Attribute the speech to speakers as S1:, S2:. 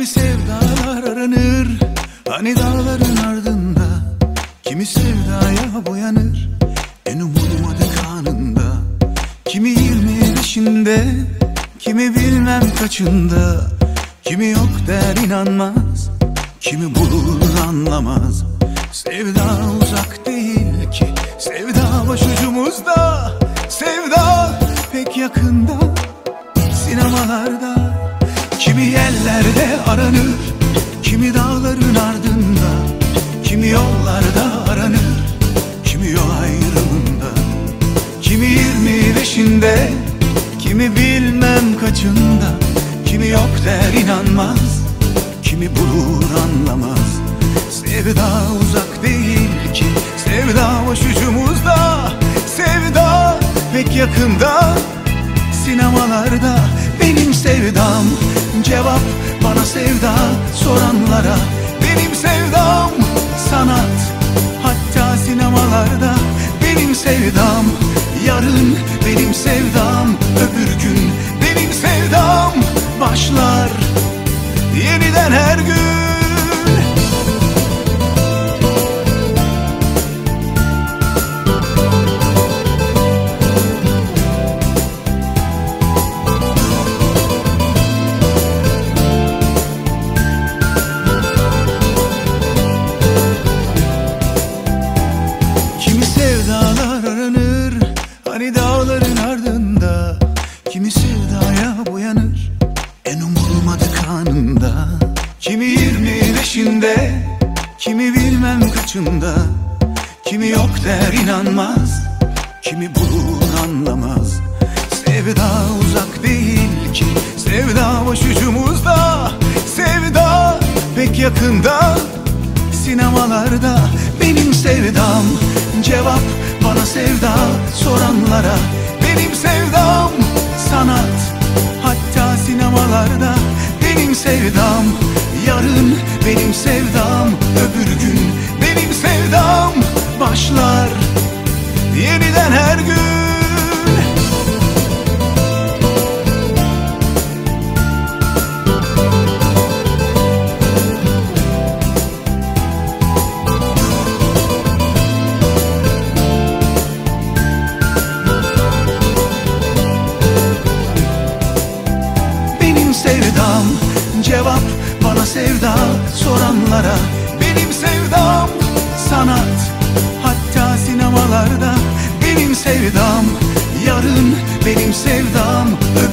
S1: sevdalar aranır, hani dağların ardında. Kimi sevdaya boyanır, en umulmadık anında. Kimi 25'inde, kimi bilmem kaçında. Kimi yok der inanmaz, kimi bulur anlamaz. Sevda uzak değil ki, sevda başucumuzda. Sevda pek yakında, sinemalarda. Kimi yerlerde aranır, kimi dağların ardında. Kimi yollarda aranır, kimi yol ayrımında. Kimi 25'inde, kimi bilmem kaçında. Kimi yok der inanmaz, kimi bulur anlamaz. Sevda uzak değil ki, sevda başucumuzda. Sevda pek yakında, sinemalarda. Benim sevdam cevap bana sevda soranlara. Benim sevdam sanat, hatta sinemalarda. Benim sevdam yarın, benim sevdam öbür gün. Benim sevdam başlar yeniden her gün. Hani dağların ardında, kimi sevdaya boyanır, en umulmadık anında. Kimi 25'inde, kimi bilmem kaçında. Kimi yok der inanmaz, kimi bulur anlamaz. Sevda uzak değil ki, sevda başucumuzda. Sevda pek yakında, sinemalarda. Benim sevdam cevap bana sevda soranlara. Benim sevdam sanat, hatta sinemalarda. Benim sevdam yarın, benim sevdam öbür gün. Benim sevdam başlar yeniden her gün. Sevdam cevap bana sevda soranlara. Benim sevdam sanat, hatta sinemalarda. Benim sevdam yarın, benim sevdam